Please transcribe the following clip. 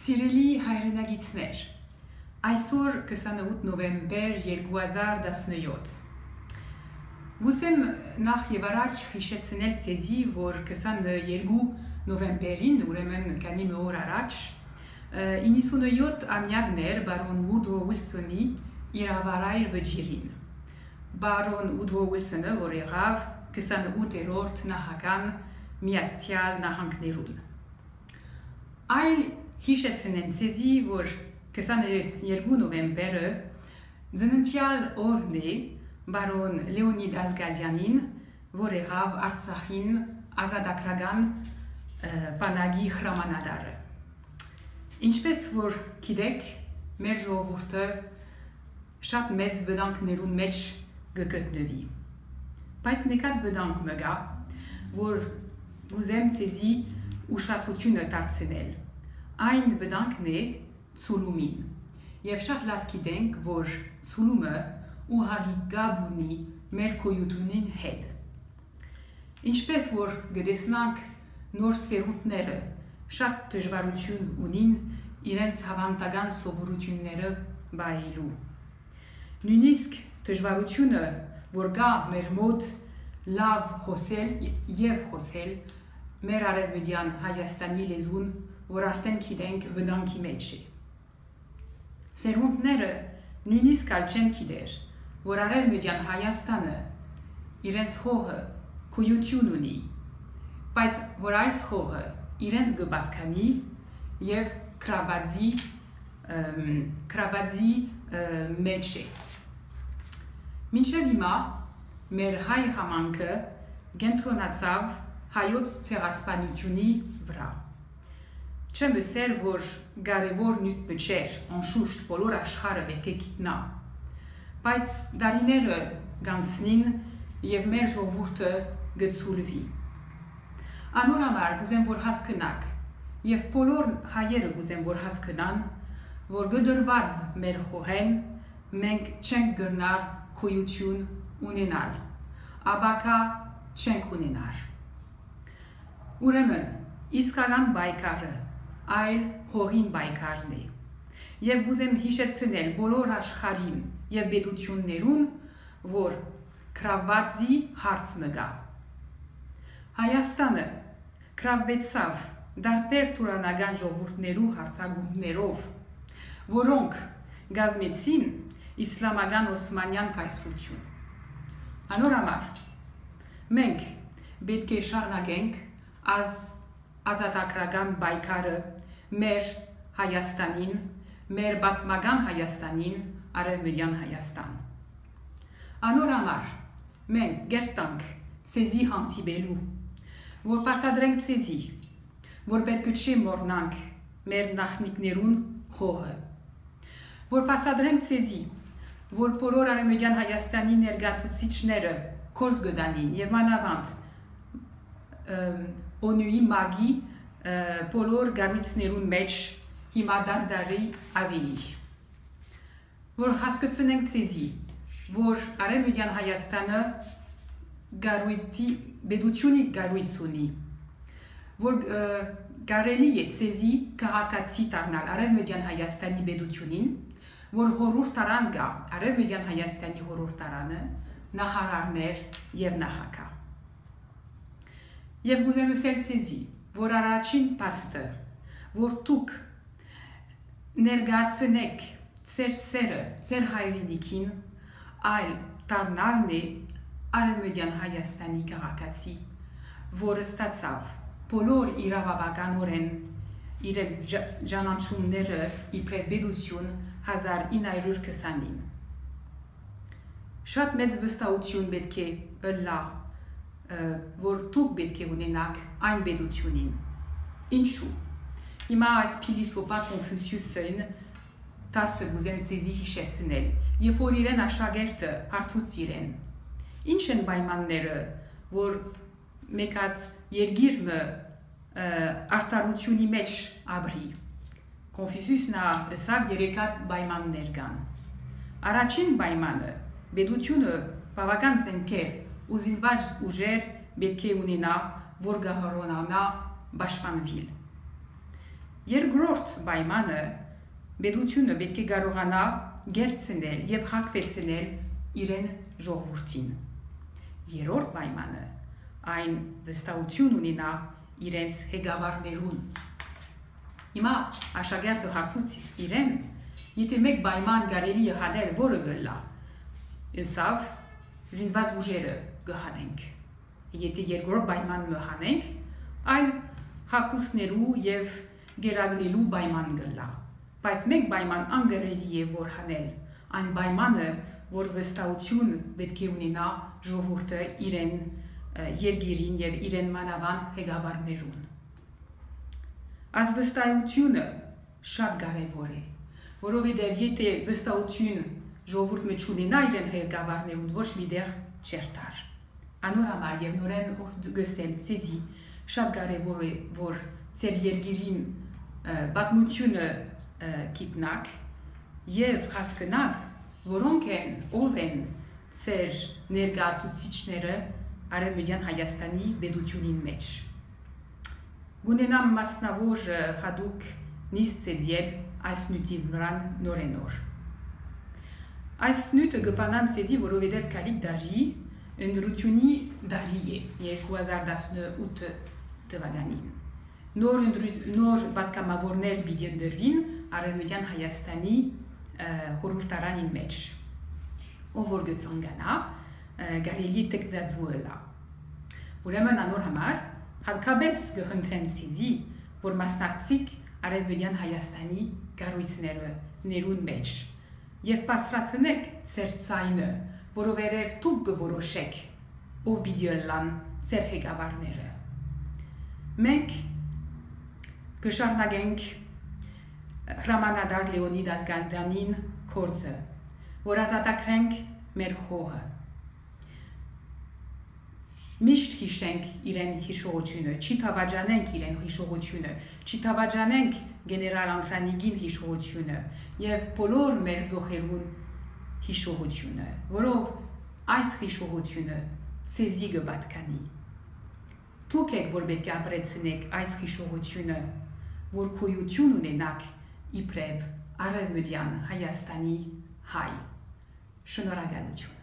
Սիրելի հայրենագիտներ, այսօր 28 նովեմբեր 2017 Գուցեմ նախ եւ առաջ հիշեցնել ցեզի, որ 22 նովեմբերին, ուրեմն քանի մի օր առաջ, 97 ամյակներ բարոն Woodrow Wilson-ի իրավարայր վճիրին։ Բարոն Woodrow Wilson-ը, որ եղավ 28-րդ նախագահ Միացյալ Նահանգներուն։ Այլ հիշեցնեն ցեզի, որ 22 նովեմբերը ծննդյալ օրն է բարոն Լեոնիդ Ազգալյանին, որ եղավ Արցախին ազատագրական բանակի հրամանատարը։ Ինչպես որ գիտեք, մեր ժողովուրդը շատ մեծ վտանգներուն մեջ գտնվի։ Բայց նկատ վտանգ մը գա, որ գուզեմ ցեզի ուշադրությունը դարձնել։ Այն վտանգն է ցուլումին։ Եվ շատ լավ գիտենք, որ ցուլումը ուղղակի կապ ունի մեր գոյությունին հետ։ Ինչպես որ գտեսնանք նոր սերունդները շատ դժվարություն ունին իրենց հավանական սովորությունները բայելու։ Նույնիսկ դժվարությունը, որ գա մեր մոտ լավ խոսել եւ խոսել մեր արևմտյան Հայաստանի լեզուն, որ արդեն գիտենք վտանգի մեջ է։ Սերունդները նույնիսկ չեն գիտեր, որ արևմտյան Հայաստանը իրենց հողը գոյություն ունի, բայց որ այս հողը իրենց կպատկանի եւ քրավազի մեջ է։ Մինչև հիմա մեր հայ համանքը կենտրոնացավ հայոց ցեղասպանությունի վրա։ Չեմ ասել, որ կարևոր նյութ չէր, անշուշտ բոլոր աշխարհը պետք է գիտնա, բայց դարիները գանցնին եւ մեր ժողովուրդը գցուլվի։ Անորամար գուզեմ որ հասկանաք եւ բոլոր հայերը գուզեմ որ հասկանան, որ գդրված մեր հողեն մենք չենք գտնար գոյություն ունենալ, աբակա չենք ունենար։ Ուրեմն իսկական բայկարը այլ հողին բայկարն է։ Եվ գուզեմ հիշեցնել բոլոր աշխարհին եւ պետություններուն, որ քրավվածի հարց մգա։ Հայաստանը քրավվեցավ դարբեր թուրանական ժողովուրդներու հարցագումներով, որոնք գազմեցին իսլամական օսմանյան կայսրություն։ Անորամար մենք պետք է շարունակենք ազատագրական բայկարը մեր Հայաստանին, մեր պատմական Հայաստանին, արևմտյան Հայաստան։ Անորամար մենք գերտանք ցեզի հանդիպելու, որ բացատրենք ցեզի, որ պետք չէ մոռնանք մեր նախնիկներուն հողը, որ բացատրենք ցեզի, որ բոլոր արևմտյան Հայաստանի ներկայացուցիչները կորս գտանին եւ մանավանդ օնուի մագի բոլոր գառույցներուն մեջ հիմա 10 տարի ավելի։ Որ հասկացնենք ցեզի, որ արևմտյան Հայաստանը գառույցի բեդությունի գառույց ունի, որ կարելի է ցեզի քաղաքացի դառնալ արևմտյան Հայաստանի բեդությունին, որ հորհրդարան կա, արևմտյան Հայաստանի հորհրդարանը, նախարարներ եւ նախագահ։ Եվ գուզեմ ասել ցեզի, որ առաջին փաստը, որ դուք ներկայացնեք ձեր սերը, ձեր հայրենիքին, այլ դառնալն է արևմտյան Հայաստանի քաղաքացի, որը ստացավ բոլոր իրավաբանորեն իրենց ճանաչումները իբրև պետություն 1920-ին։ Շատ մեծ վստահություն պետք է ըլլա, որ դուք պետք է ունենաք այն պետությունին։ Ինչու։ Հիմա այս փիլիսոփա Կոնֆուցիուսին դասը գուզեմ ցեզի հիշեցնել, երբ որ իրեն աշակերտը հարցուց իրեն. Ինչ են պայմանները, որ մեկ հատ երկիրը արտարությունի մեջ ապրի։ Կոնֆուցիուսն ասավ երեք հատ պայմաններ կան։ Առաջին պայմանը պետությունը բավական զենքեր ու զինված ուժեր պետք է ունենա, որ գահառոնանա պաշտպանվել։ Երկրորդ պայմանը պետությունը պետք է կարողանա գերցնել եւ հակվեցնել իրեն ժողովրդին։ Երրորդ պայմանը այն վստահություն ունենա իրենց ղեկավարներուն։ Հիմա աշակերտը հարցուց իրեն, եթե մեկ պայման կարելի է հանել, որը գլա, ըսավ զինված ուժերը կհանենք։ Եթե երկրորդ պայմանը հանենք, այն հակուսներու եւ գերագնելու պայման գլա։ Բայց մեկ պայման անգարելի է որ հանել, այն պայմանը, որ վստահություն պետք է ունենա ժողովուրդը իրեն երկիրին եւ իրեն մանավանդ ղեկավարներուն։ Այս վստահությունը շատ կարևոր է, որովհետեւ եթե վստահություն ժողովուրդը չունենա իրեն ղեկավարներուն, ոչ մի դեղ չէր տար։ Անոր համար եւ նորեն գսեմ ցեզի շատ կարևոր է, որ ձեր երկիրին պատմությունը գիտնաք եւ հասկանաք, որոնք են ով են ձեր ներկայացուցիչները Արևմտյան Հայաստանի պետությունին մեջ։ Գունենամ մասնավոր հadouk նիստ ձեզ այս նյութի վրան նորենոր։ Այս նյութը կպանան ձեզի, որովհետև կալիք դարի ընդրությունի դարի է 2018 թվականին։ Նոր պատգամավորներ պիտի ընդրվին Արևմտյան Հայաստանի խորհրդարանին մեջ։ Ով որ գցանկանա, կարելի տեքնաձուելա։ Ուրեմն անոր համար հատկապես կխնդրեմ ցիզի, որ մասնակցիկ Արևմտյան Հայաստանի կառույցները ներուն մեջ եւ բարձրացնեք ձեր ցայնը, որովհետեւ դուք կորոշեք ով պիտի լան ձեր ղեկավարները։ Մենք կշարունակենք հրամանատար Լեոնիդ Ազգանյանին գործը, որ ազատագրենք մեր խոհը։ Միշտ հիշենք իրեն հիշողությունը, չի թավաջանենք իրեն հիշողությունը, չի թավաջանենք գեներալ Անդրանիկին հիշողությունը եւ բոլոր մեր զոհերուն հիշողությունը, որով այս հիշողությունը ցեզի կպատկանի։ Դուք եք որ պետք է ապրեցնեք այս հիշողությունը, որ գոյություն ունենաք իբրև Արևմտյան Հայաստանի հայ։ Շնորհակալություն։